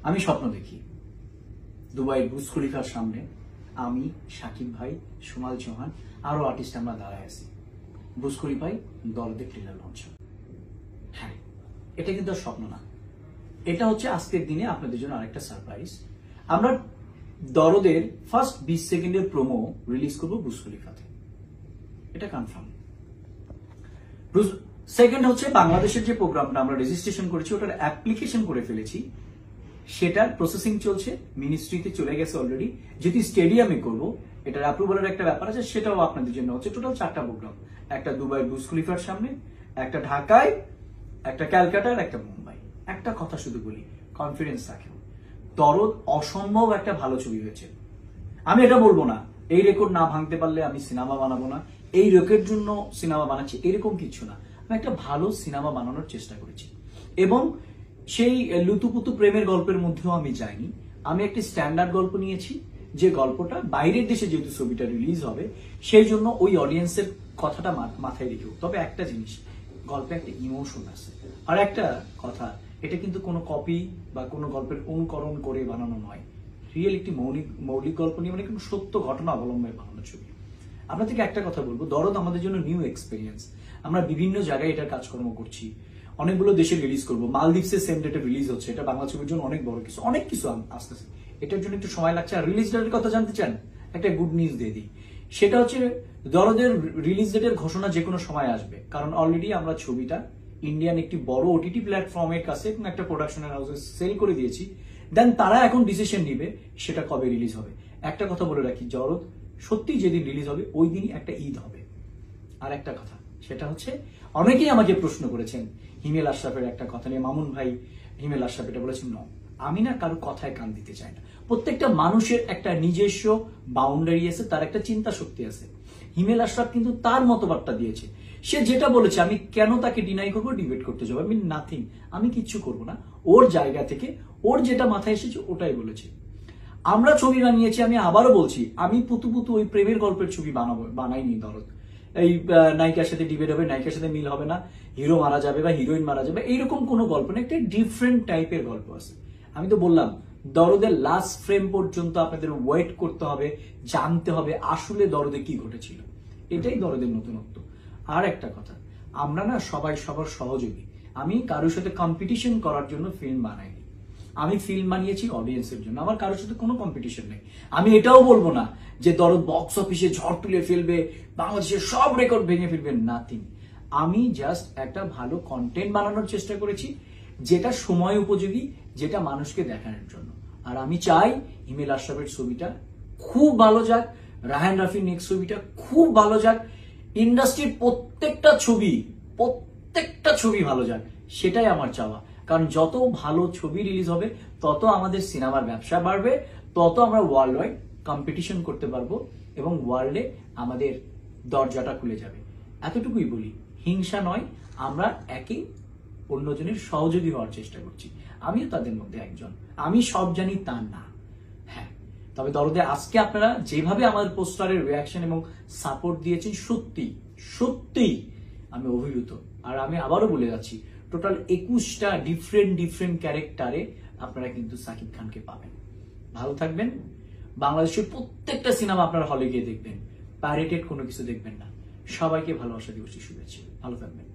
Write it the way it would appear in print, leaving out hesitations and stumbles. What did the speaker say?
আমি স্বপ্ন দেখি দুবাইয়ের বুর্জ খলিফার সামনে আমি, সাকিব ভাই, সোমাল চৌহান আরো আর্টিস্ট আমরা দাঁড়ায় আছি। বুর্জ খলিফায় দরদে ট্রেলার লঞ্চ। হ্যাঁ, এটা কিন্তু আর স্বপ্ন না, এটা হচ্ছে আজকের দিনে আপনাদের জন্য আরেকটা সারপ্রাইজ। আমরা দরদের ফার্স্ট 20 সেকেন্ডের প্রোমো রিলিজ করবো বুর্জ খলিফাতে, এটা কনফার্ম। সেকেন্ড হচ্ছে বাংলাদেশের যে প্রোগ্রামটা আমরা রেজিস্ট্রেশন করেছি ওটার অ্যাপ্লিকেশন করে ফেলেছি, সেটার প্রসেসিং চলছে, মিনিস্ট্রিতে চলে গেছে অলরেডি। যদি স্টেডিয়ামে করবো, এটার অ্যাপ্রুভালের একটা ব্যাপার আছে, সেটাও আপনাদের জন্য হচ্ছে। টোটাল 4টা প্রোগ্রাম, একটা দুবাই বুর্জ খলিফার সামনে, একটা ঢাকায়, একটা ক্যালকাটার, একটা মুম্বাই। একটা কথা শুধু বলি, কনফিডেন্স রাখেন, দরদ অসম্ভব একটা ভালো ছবি হয়েছে। আমি এটা বলবো না এই রেকর্ড না ভাঙতে পারলে আমি সিনেমা বানাবো না, এই রেকর্ডের জন্য সিনেমা বানাচ্ছি, এরকম কিছু না। আমি একটা ভালো সিনেমা বানানোর চেষ্টা করেছি এবং সেই লুতুপুতু প্রেমের গল্পের মধ্যেও আমি যাইনি। আমি একটি স্ট্যান্ডার্ড গল্প নিয়েছি, যে গল্পটা বাইরের দেশে যেহেতু ছবিটা রিলিজ হবে সেই জন্য ওই অডিয়েন্সের কথাটা মাথায় রেখেও। তবে একটা জিনিস, গল্পে একটা ইমোশন আছে। আর একটা কথা, এটা কিন্তু কোনো কপি বা কোনো গল্পের অনুকরণ করে বানানো নয়, রিয়েল একটি মৌলিক গল্প নিয়ে, মানে কোনো সত্য ঘটনা অবলম্বনে বানানো ছবি। আপনাদেরকে একটা কথা বলবো, দরদ আমাদের জন্য নিউ এক্সপিরিয়েন্স। আমরা বিভিন্ন জায়গায় এটার কাজকর্ম করছি, অনেকগুলো দেশে রিলিজ করবো। মালদ্বীপসে সেম ডেটে রিলিজ হচ্ছে, এটা বাংলা ছবির জন্য অনেক বড় কিছু, অনেক কিছু আসতেছে। এটার জন্য একটু সময় লাগছে। আর রিলিজ ডেটের কথা জানতে চান, একটা গুড নিউজ দিয়ে দিই, সেটা হচ্ছে দরদের রিলিজ ডেটের ঘোষণা যে কোনো সময় আসবে, কারণ অলরেডি আমরা ছবিটা ইন্ডিয়ান একটি বড় ওটিটি প্ল্যাটফর্মের কাছে এবং একটা প্রোডাকশনের হাউসে সেল করে দিয়েছি। দেন তারা এখন ডিসিশন নিবে সেটা কবে রিলিজ হবে। একটা কথা বলে রাখি, দরদ সত্যি যেদিন রিলিজ হবে ওই দিনই একটা ঈদ হবে। আর একটা কথা, সেটা হচ্ছে অনেকেই আমাকে প্রশ্ন করেছেন হিমেল আশরাফের একটা কথা নিয়ে, মামুন ভাই হিমেল আশরাফ এটা বলেছেন। ন, আমি না কারো কথায় কান দিতে চাই না। প্রত্যেকটা মানুষের একটা নিজস্ব বাউন্ডারি আছে, তার একটা চিন্তা শক্তি আছে। হিমেল আশরাফ কিন্তু তার মতবাদটা দিয়েছে, সে যেটা বলেছে আমি কেন তাকে ডিনাই করবো, ডিবেট করতে যাবো? আমি নাথিং, আমি কিচ্ছু করবো না। ওর জায়গা থেকে ওর যেটা মাথায় এসেছে ওটাই বলেছে। আমরা ছবি বানিয়েছি, আমি আবারও বলছি, আমি পুতু ওই প্রেমের গল্পের ছবি বানাইনি দরদ। এই নায়িকার সাথে ডিবেট হবে, নায়িকার সাথে মিল হবে না, হিরো মারা যাবে বা হিরোইন মারা যাবে, এইরকম কোনো গল্প না, একটা ডিফারেন্ট টাইপের গল্প আছে। আমি তো বললাম দরদের লাস্ট ফ্রেম পর্যন্ত আপনাদের ওয়েট করতে হবে, জানতে হবে আসলে দরদে কি ঘটেছিল। এটাই দরদের নতুনত্ব। আর একটা কথা, আমরা না সবাই সবার সহযোগী। আমি কারোর সাথে কম্পিটিশন করার জন্য ফিল্ম বানাইনি, আমি ফিল্ম বানিয়েছি অডিয়েন্সের জন্য। আমার কারোর সাথে কোনো কম্পিটিশন নেই। আমি এটাও বলবো না যে দরদ বক্স অফিসে ঝড় তুলে ফেলবে, বাংলাদেশের সব রেকর্ড ভেঙে ফেলবে, নাথিং। আমি জাস্ট একটা ভালো কন্টেন্ট বানানোর চেষ্টা করেছি, যেটা সময় উপযোগী, যেটা মানুষকে দেখানোর জন্য। আর আমি চাই হিমেল আশরাফের ছবিটা খুব ভালো যাক, রায়হান রাফির নেক্সট ছবিটা খুব ভালো যাক, ইন্ডাস্ট্রির প্রত্যেকটা ছবি ভালো যাক, সেটাই আমার চাওয়া। কারণ যত ভালো ছবি রিলিজ হবে তত আমাদের সিনেমার ব্যবসা বাড়বে, তত আমরা ওয়ার্ল্ড ওয়াইড কম্পিটিশন করতে পারবো এবং ওয়ার্ল্ডে আমাদের দরজাটা খুলে যাবে। এতটুকুই বলি, হিংসা নয়, আমরা একে অন্যজনের সহযোগী হওয়ার চেষ্টা করছি। আমিও তাদের মধ্যে একজন, আমি সব জানি তা না। হ্যাঁ, তবে দরদে আজকে আপনারা যেভাবে আমাদের পোস্টারের রিয়াকশন এবং সাপোর্ট দিয়েছেন, সত্যি আমি অভিভূত। আর আমি আবারও বলে যাচ্ছি, টোটাল 21টা ডিফারেন্ট ক্যারেক্টারে আপনারা কিন্তু সাকিব খানকে পাবেন। ভালো থাকবেন। বাংলাদেশের প্রত্যেকটা সিনেমা আপনারা হলে গিয়ে দেখবেন, পাইরেটেড কোনো কিছু দেখবেন না। সবাইকে ভালোবাসা দিবসের শুভেচ্ছা। ভালো থাকবেন।